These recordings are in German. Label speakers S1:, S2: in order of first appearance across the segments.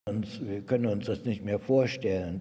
S1: Wir können uns das nicht mehr vorstellen,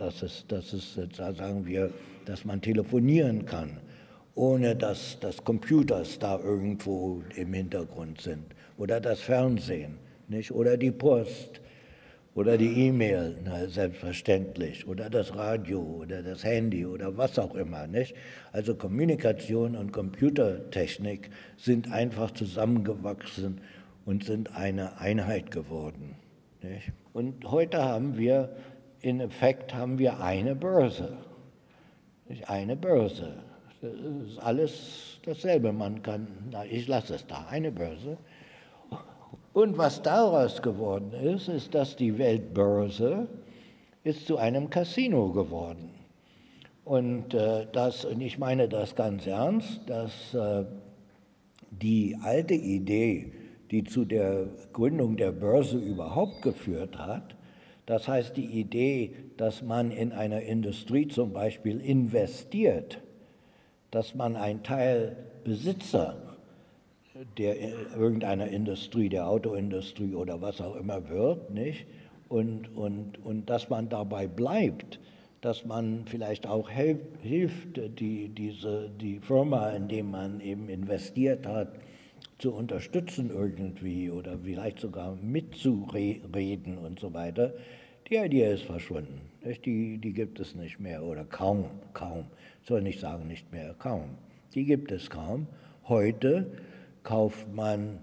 S1: dass man telefonieren kann, ohne dass Computers da irgendwo im Hintergrund sind, oder das Fernsehen, nicht? Oder die Post oder die E-Mail, selbstverständlich, oder das Radio oder das Handy oder was auch immer, nicht? Also Kommunikation und Computertechnik sind einfach zusammengewachsen und sind eine Einheit geworden, nicht? Und heute haben wir, in Effekt haben wir eine Börse. Eine Börse. Das ist alles dasselbe. Man kann, ich lasse es da, eine Börse. Und was daraus geworden ist, ist, dass die Weltbörse ist zu einem Casino geworden. Und ich meine das ganz ernst, dass die alte Idee, die zu der Gründung der Börse überhaupt geführt hat, das heißt die Idee, dass man in einer Industrie zum Beispiel investiert, dass man ein Teil Besitzer irgendeiner Industrie, der Autoindustrie oder was auch immer wird, nicht? Und dass man dabei bleibt, dass man vielleicht auch hilft, die Firma, in die man eben investiert hat, zu unterstützen irgendwie oder vielleicht sogar mitzureden und so weiter. Die Idee ist verschwunden. Die gibt es nicht mehr oder kaum. Soll nicht sagen nicht mehr, kaum. Die gibt es kaum. Heute kauft man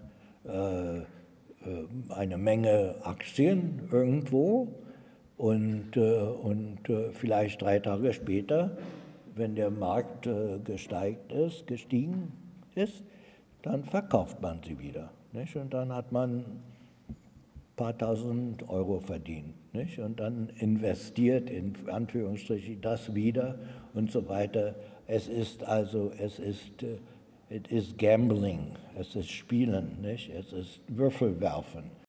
S1: eine Menge Aktien irgendwo und vielleicht 3 Tage später, wenn der Markt gestiegen ist, dann verkauft man sie wieder, nicht? Und dann hat man ein paar tausend Euro verdient, nicht? Und dann investiert in Anführungsstrichen das wieder und so weiter. Es ist Gambling, es ist Spielen, nicht? Es ist Würfelwerfen.